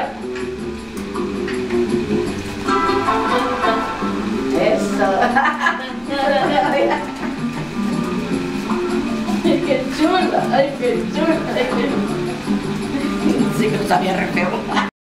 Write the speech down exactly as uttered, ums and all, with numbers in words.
mira. Eso. Ay, qué chula, ay, qué chula. Ay, qué... Sí que lo sabía re feo.